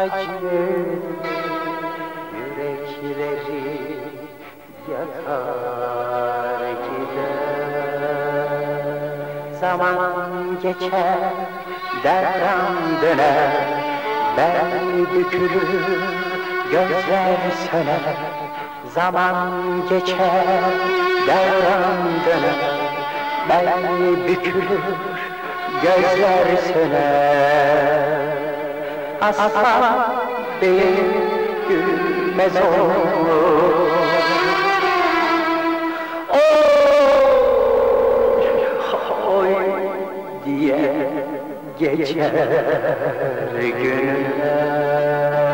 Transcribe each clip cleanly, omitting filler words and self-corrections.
acı yürekleri yakar gider. Zaman geçer, devran döner, bel bükülür, gözler söner. Zaman geçer, devran döner, bel bükülür, gözler söner. Asla değil, gülmez olur. Oy, oy diye geçer günler.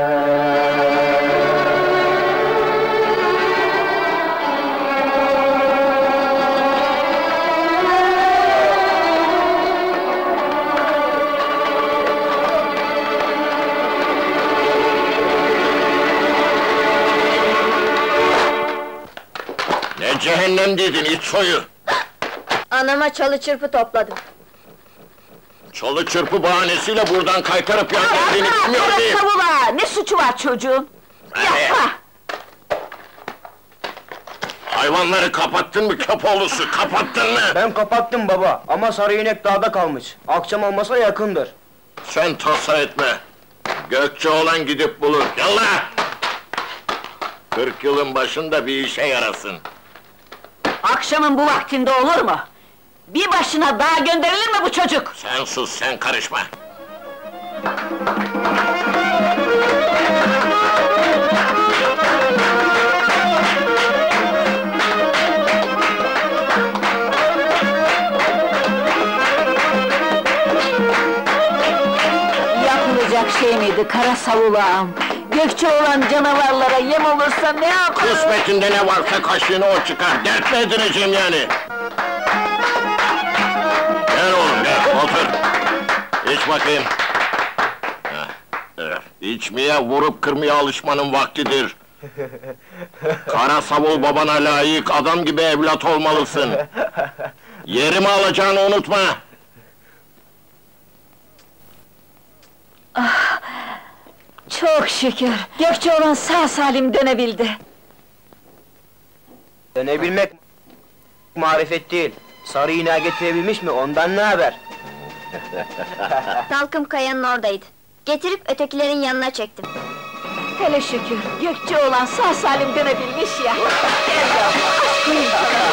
Ne cehennem dedin it soyu! Anama çalı çırpı topladım. Çalı çırpı bahanesiyle buradan kaytarıp yan geldiğini bilmiyor muyum? Savula! Ne suçu var çocuğun? Yapma! Hayvanları kapattın mı köpoğlusu, kapattın mı? Ben kapattım baba, ama sarı inek dağda kalmış. Akşam olmasa yakındır. Sen tasa etme! Gökçeoğlan gidip bulur, yallah! 40 yılın başında bir işe yarasın. Akşamın bu vaktinde olur mu? Bir başına dağa gönderilir mi bu çocuk? Sen sus, sen karışma! Yapılacak şey miydi kara savulağım? Gökçeoğlan canavarlara yem olursa ne yapar? Kısmetinde ne varsa kaşığını o çıkar, dert mi edineceğim yani? Gel oğlum, gel, otur! İç bakayım! İçmeye, vurup kırmaya alışmanın vaktidir! Kara savul babana layık, adam gibi evlat olmalısın! Yerimi alacağını unutma! Çok şükür! Gökçeoğlan sağ salim dönebildi! Dönebilmek marifet değil. Sarı ineği getirebilmiş mi, ondan ne haber? Talkım kayanın oradaydı. Getirip ötekilerin yanına çektim. Hele şükür! Gökçeoğlan sağ salim dönebilmiş ya! Gel yavrum, aşkım!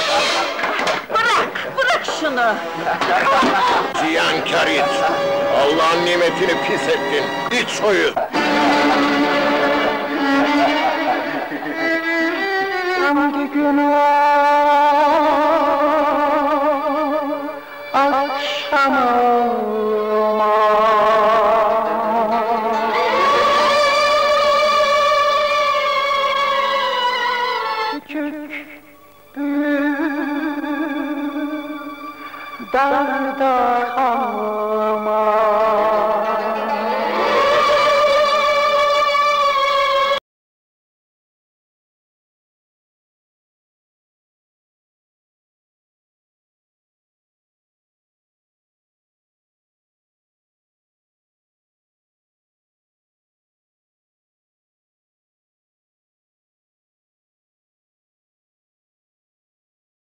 Bırak şunu! Ziyankâr it! Allah'ın nimetini pis ettin, it soyu! Hangi gün o akşam küçük büyük dağda kalmaz.